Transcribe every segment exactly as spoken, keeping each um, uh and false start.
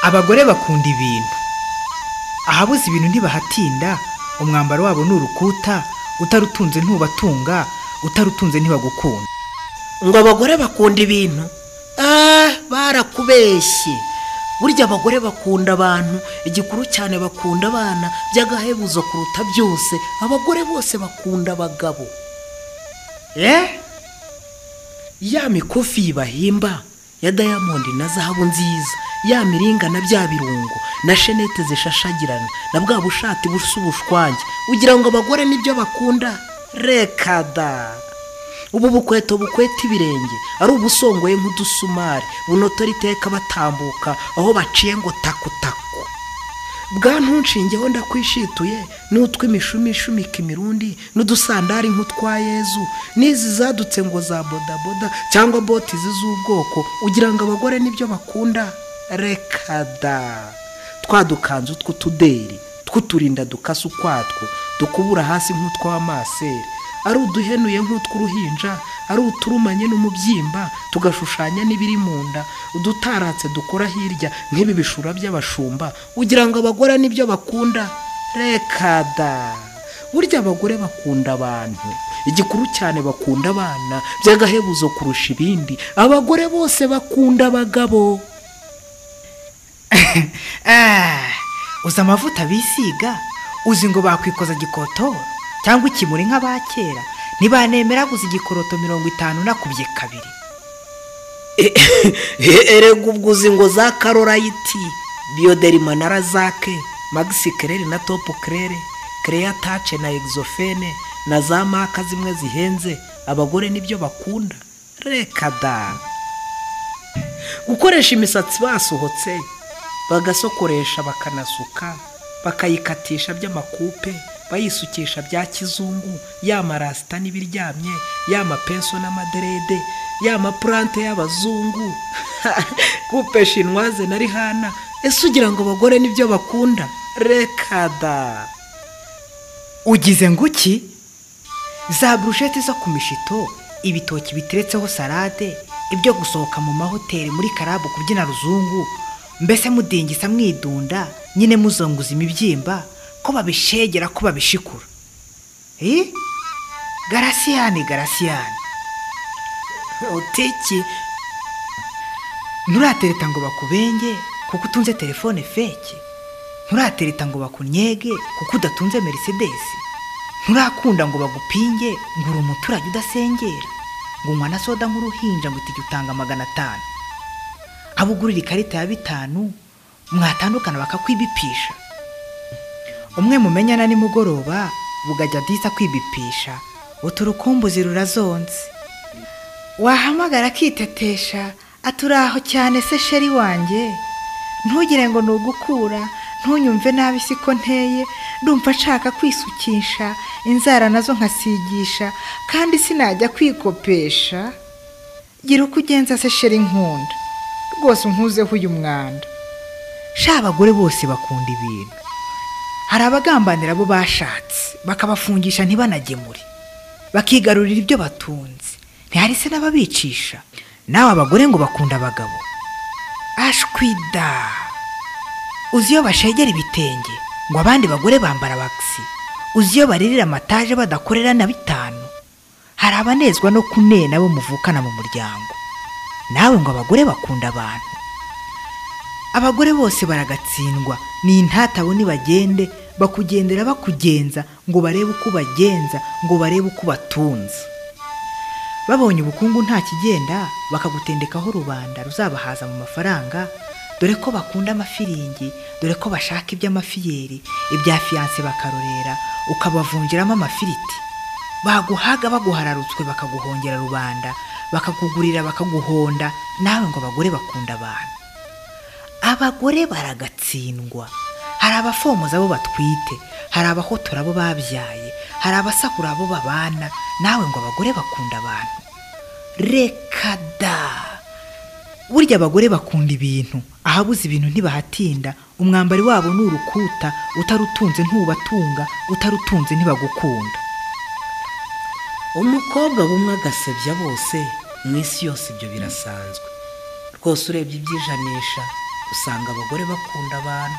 Abagore bakunda ibintu, ahabuze ibintu ntibahatinda, umwambaro wabo ni urukuta, utarutunze ntubatunga, utarutunze ntibagukunda. Ngo abagore bakunda ibintu? Ah, barakubeshye. Burya abagore bakunda abantu, igikuru cyane bakunda abana by'agahebuzo kuruta byose. Abagore bose bakunda abagabo. Eh? Ya mikufi bahimba ya Diamond na zahabu nziza, ya miringa na bya birungo na shenete zishashagirana na bwa bushati busa ubushwange, ugira ngo abagore nibyo bakunda? Rekada. Ubu bukweto bukweta ibirenge ari ubusongoye nk'udusumari bunotora iteka batambuka aho baciye ngo takutaku. Bwa ntunshingeho ndakwishituye n'utw'imishumi ishumika imirundi n'udusandari nk'utwa Yezu n'izi zadutse ngo za bodaboda cyangwa boti z'ubwoko, ugira ngo abagore nibyo bakunda? Rekada. Twadukanzu tw'utuderi tw'uturinda dukasa ukwatwo dukubura hasi nk'utw'amaseri, ari uduhenuye nk'utw'uruhinja, ari uturumanye n'umubyimba tugashushanya n'ibiri mu nda, udutaratse dukora hirya nk'ibi bishura by'abashumba, ugira ngo abagore nibyo bakunda? Rekada. Burya abagore bakunda abantu, igikuru cyane bakunda abana by'agahebuzo kurusha ibindi. Abagore bose bakunda abagabo. Ah, uzi amavuta bisiga, uzi ngo bakwikoza gikotoro cyangwa ikimuri nk'abakera, ntibanemera guza igikoroto mirongo itanu nakubye kabiri. Erega ubwo uzi ngo za Karorayiti, Bioderma na Razake, Maxi Claire na Top Claire, Clear Touch na Exofene na za maka zimwe zihenze, abagore nibyo bakunda? Rekada. Gukoresha imisatsi basohotse bagasokoresha bakanasuka, bakayikatisha by'amakupe, bayisukisha bya kizungu, ya marasita n'ibiryamye, ya mapenso n'amaderede, ya maplante y'abazungu, kupe shinwaze na rihana. Ese ugira ngo abagore nibyo bakunda? Rekada. Ugize nguki? Za brushete zo ku mishito, ibitoki biteretseho salade, ibyo gusohoka mu mahoteli muri karabu kubyina ruzungu, mbese mudingisa mwidunda nyine muzonguza imibyimba, ko babishegera ko babishikura. Eh? Garasiyani garasiyani. Uteki. Nturatereta ngo bakubenge kuko utunze telefone fake. Nturatereta ngo bakunyege kuko udatunze Mercedes. Nturakunda ngo bagupinge ngo uri umuturage udasengera, ngo unywa na soda nk'uruhinja ngo itike utanga magana atanu. Abugurira ikarita ya bitanu mwatandukana bakakwibipisha. Umwe mumenyana ni mugoroba bugajya disa kwibipisha, uturukumbuzi rurazonze. Wahamagara kitetesha aturaho cyane se sheri wanjye, ntugire ngo nugukura, ntunyumve nabi siko nteye, ndumva nshaka kwisukisha, inzara nazo nkasigisha, kandi sinajya kwikopesha. Gira uko ugenza se sheri nkunda, rwose unkuzeho uyu mwanda. Sha abagore bose bakunda ibintu. Hari abagambanira abo bashatse bakabafungisha ntibanagemure, bakigarurira ibyo batunze, ntihari se n'ababicisha. Nawe abagore ngo bakunda abagabo? Ashwida. Uzi iyo bashegera ibitenge ngo abandi bagore bambara bagisi, uzi iyo baririra amataje badakorera na bitanu. Hari abanezwa no kunena bo muvukana mu muryango. Nawe ngo abagore bakunda abantu? Abagore bose baragatsindwa ni intatabo nibagende, bakugendera bakugenza ngo barebe uko bagenza, ngo barebe uko batunze. Babonye ubukungu nta kigenda bakagutendekaho rubanda ruzabahaza mu mafaranga, dore ko bakunda amafiringi, dore ko bashaka iby'amafiyeri, ibya fiance bakarorera, ukabavungiramo amafiriti. Baguhaga baguhararutswe bakaguhongera rubanda, bakakugurira bakaguhonda. Nawe ngo abagore bakunda abantu? Abagore baragatsindwa. Hari abafomoza abo batwite, hari abahotora abo babyaye, hari abasakura abo babana. Nawe ngo abagore bakunda abantu? Rekada. Burya abagore bakunda ibintu, ahabuze ibintu ntibahatinda, umwambari wabo ni urukuta, utarutunze ntubatunga, utarutunze ntibagukunda. Umukobwa bumwe agasebya bose, mu isi yose ibyo birasanzwe. Rwose urebye ibyijanisha usanga abagore bakunda abantu.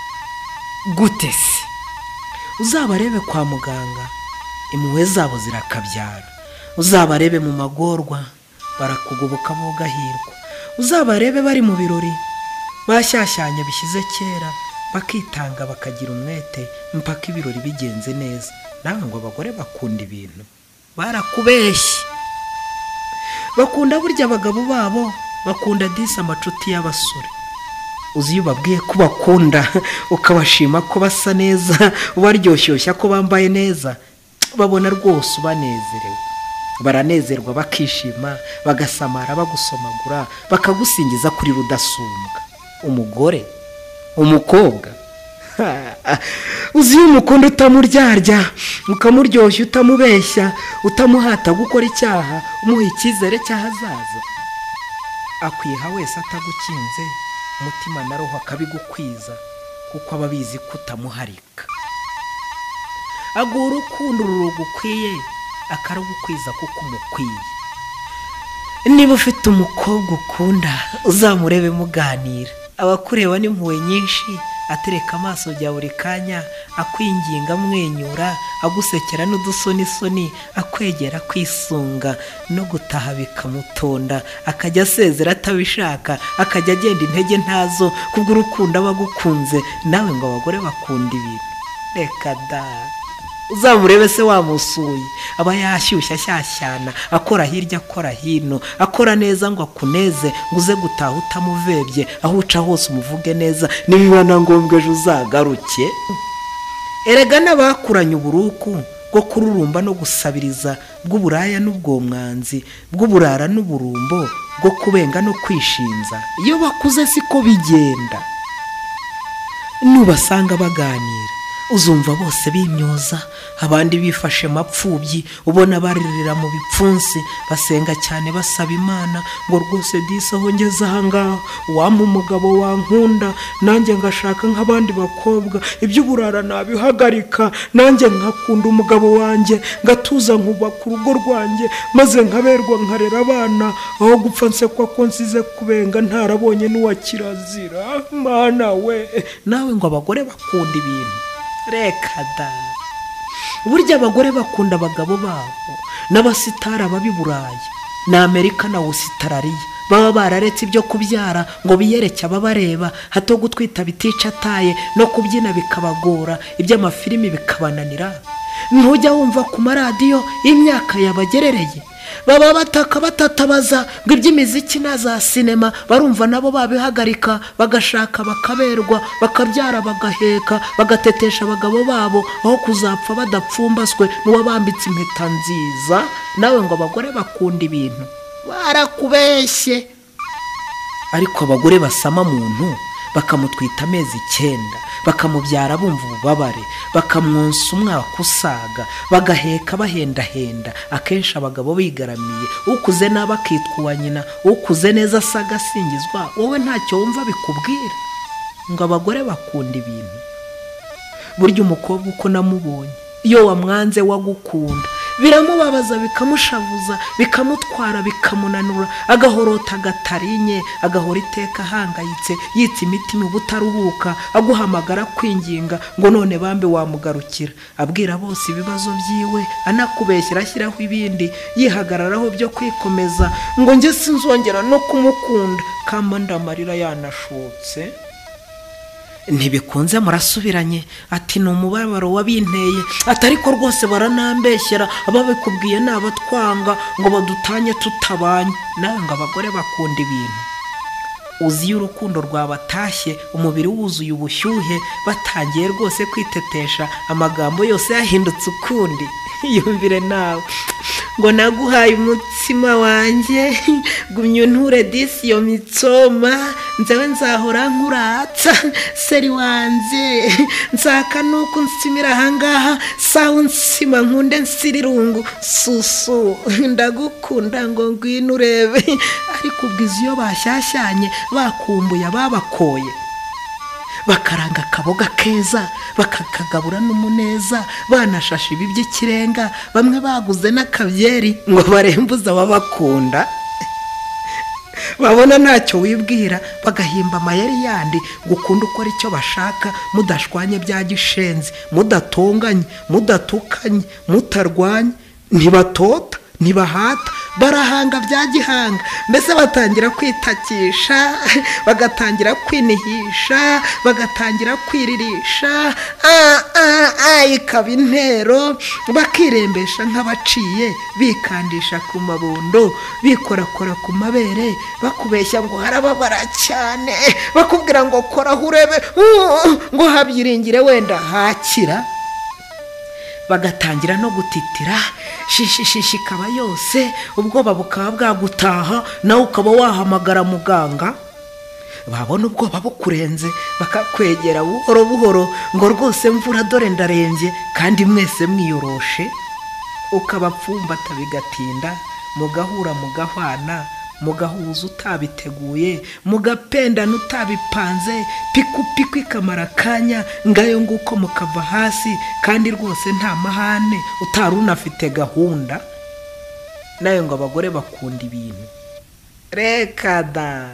gute se? Uzabarebe kwa muganga impuhwe zabo zirakabyara. Uzabarebe mu magorwa barakugoboka bo gahirwa. Uzabarebe bari mu birori bashyashyanya bishyize kera bakitanga bakagira umwete mpaka ibirori bigenze neza. Nawe ngo abagore bakunda ibintu, barakubeshye. Bakunda burya abagabo babo, bakunda disi amacuti y'abasore. Uzi iyo ubabwiye ko bakunda ukabashima ko basa neza, ubaryoshyoshya ko bambaye neza, babona rwose ubanezerewe. Baranezerwa bakishima, bagasamara bagusomagura, bakagusingiza kuri rudasumbwa. Umugore, umukobwa, uzi iyo umukunda utamuryarya, ukamuryoshya utamubeshya, utamuhata gukora icyaha, umuha icyizere cy'ahazaza. Akwiha wese atagukinze, umutima na roho akabigukwiza, kuko aba abizi ko utamuharika. Aguha urukundo rurugukwiye, akarugukwiza kuko umukwiye. Niba ufite umukobwa ukunda, uzamurebe muganira. Abakureba n'impuhwe nyinshi, atereka amaso bya buri kanya, akwinginga amwenyura, agusekera n'udusonisoni, akwegera kwisunga no gutaha bikamutonda, akajya asezera atabishaka, akajya agenda intege ntazo kubw'urukundo aba agukunze. Nawe ngo abagore bakunda ibintu, reka da. Uzamurebe se wamusuye, aba yashyushya ashyashyana, akora hirya akora hino, akora neza ngo akuneze, ngo uze gutaha utamuvebye, aho uca hose umuvuge neza, nibiba na ngombwa ejo uzagaruke. Erega n'abakuranye uburuku bwo kururumba no gusabiriza, bw'uburaya n'ubwomwanzi, bw'uburara n'uburumbo, bwo kubenga no kwishinza, iyo bakuze siko bigenda. Nubasanga baganira, uzumva bose bimyoza, abandi bifashe mapfubyi, ubona baririra mu bipfunsi, basenga cyane basaba Imana ngo rwose disi aho ngeze ahangaha wampa umugabo wankunda, nanjye ngashaka nk'abandi bakobwa, iby'uburara nabihagarika, nanjye nkakunda umugabo wanjye, ngatuza nkubaka urugo rwanjye, maze nkaberwa nkarera abana, aho gupfa nsekwa ko nsize kubenga ntarabonye n'uwa kirazira. Mana we, nawe ngo abagore bakunda ibintu, reka da. Burya abagore bakunda abagabo babo n'abasitara babi Burayi na Amerika na Australia, baba bararetse ibyo kubyara ngo biyereke ababareba, hato gutwita bitica ataye no kubyina bikabagora, iby'amafilimi bikabananira. Ntujya wumva ku maradiyo imyaka yabagerereye, baba bataka batatabaza ngo iby'imiziki na za sinema barumva nabo babihagarika, bagashaka bakaberwa, bakabyara bagaheka, bagatetesha abagabo babo, aho kuzapfa badapfumbaswe n'uwabambitse impeta nziza. Nawe ngo abagore bakunda ibintu, barakubeshye. Ariko abagore basama muntu bakamutwita amezi icyenda, bakamubyara bumva ububabare, bakamwonsa umwaka usaga, bagaheka bahendahenda, akenshi abagabo bigaramiye, ukuze nabi akitwa uwa nyina, ukuze neza asaga asingizwa, wowe ntacyo wumva bikubwira. Ngo abagore bakunda ibintu. Burya umukobwa uko namubonye, iyo wamwanze wagukunda, biramubabaza bikamushavuza, bikamutwara bikamunanura, agahorota agatarinye, agahora iteka ahangayitse, yitsa imitima ubutaruhuka, aguhamagara kwinginga ngo none bambe wamugarukira, abwira bose ibibazo byiwe, anakubeshyira ashyiraho ibindi, yihagararaho byo kwikomeza, ngo njye sinzongera no kumukunda, kamba ndamarira yanashotse. Ntibikunze murasubiranye, ati ni umubabaro wabinteye, atari ko rwose baranambeshyera, ababikubwiye n'abatwanga ngo badutanye tutabanye. Nawe ngo abagore bakunda ibintu. Uzi iyo urukundo rwabatashye, umubiri wuzuye ubushyuhe, batangiye rwose kwitetesha, amagambo yose yahindutse ukundi. Yumvire nawe ngo naguhaye umutsima wanjye, gumya unture disi iyo mitsoma, nzewe nzahora nkuratsa seri wanjye, nzaka nuko nsimira ahangaha, sawa nsima nkunde nsirirungu, susu ndagukunda ngo ngwino urebe. Ariko ubwiza iyo bashyashyanye bakumbuye ababakoye, bakaranga akaboga keza, bakakagabura n'umuneza, banashasha ibi by'ikirenga, bamwe baguze n'akabyeri ngo barembuze ababakunda. babona ntacyo wibwira bagahimba amayeri yandi ngo ukunde ukora icyo bashaka, mudashwanye bya gishenzi, mudatonganye, mudatukanye, mutarwanye, ntibatota ntibahata, barahanga bya gihanga. Mbese batangira kwitakisha, bagatangira kwinihisha, bagatangira kwiririsha, ikaba intero, bakirembesha nk'abaciye, bikandisha ku mabondo, bikorakora ku mabere, bakubeshya ngo harababara cyane, bakubwira ngo koraho urebe ngo habyiringire wenda hakira. Bagatangira no gutitira, shishishishi ikaba yose, ubwoba bukaba bwagutaha, nawe ukaba wahamagara muganga. Babona ubwoba bukurenze bakakwegera buhoro buhoro ngo rwose mvura dore ndarembye, kandi mwese mwiyoroshe. Ukabapfumbata bigatinda, mugahura mugahwana, mugahuza utabiteguye, mugapendana utabipanze, piku piku ikamara kanya, ngayo nguko mukava hasi, kandi rwose nta mahane utari unafite gahunda. Nayo ngo abagore bakunda ibintu, reka da,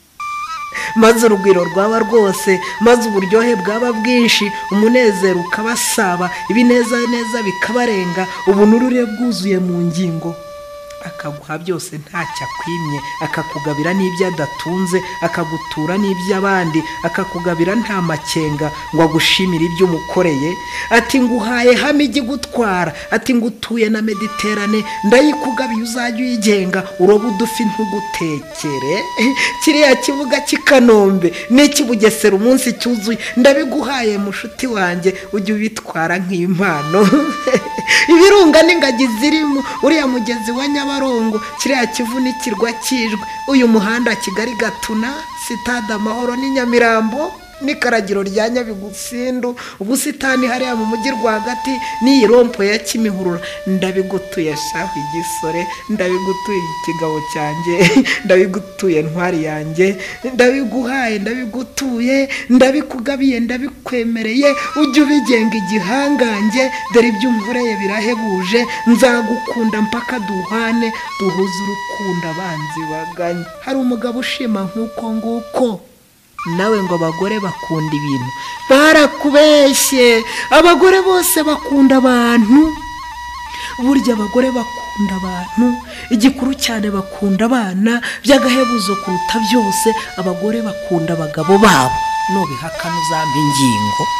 maze urugwiro rwaba rwose, maze uburyohe bwaba bwinshi, umunezero ukabasaba, ibineza neza bikabarenga, ubunurure bwuzuye mu ngingo. Akaguha byose ntacyo akwimye, akakugabira n'ibyo adatunze, akagutura n'iby'abandi, akakugabira nta makenga ngo agushimire ibyo umukoreye. Ati nguhaye hamwe igutwara, ati ngutuye na Mediterane, ndayikugabiye uzajya uyigenga, uroba udufi ntugutekere. Kiriya kibuga cy'Ikanombe n'iki Bugesera umunsi cyuzuye, ndabiguhaye mushuti wanjye, ujye ubitwara nk'impano. Ibirunga n'ingagi zirimo, uriya mugezi wa Nyabarongo, kiriya Kivu n'ikirwa cyijwe, uyu muhanda Kigali Gatuna, Sitade Amahoro ni Nyamirambo, n'ikaragiro rya Nyabigusindu, ubusitani hariya mu mujyi rwagati, n'iyi rompo ya Kimihurura. Ndabigutuye shahu igisore, ndabigutuye ikigabo cyanjye, ndabigutuye ntwari yanjye, ndabiguhaye, ndabigutuye, ndabikugabiye, ndabikwemereye, ujye ubigenga igihangange, dore ibyo unkoreye birahebuje, nzagukunda mpaka duhane, duhuze urukundo abanzi baganye. Hari umugabo ushima nk'uko nguko. Nawe ngo abagore bakunda ibintu, barakubeshye. Abagore bose bakunda abantu, burya abagore bakunda abantu, igikuru cyane bakunda abana by'agahebuzo kuruta byose. Abagore bakunda abagabo babo, nubihakana uzampa ingingo.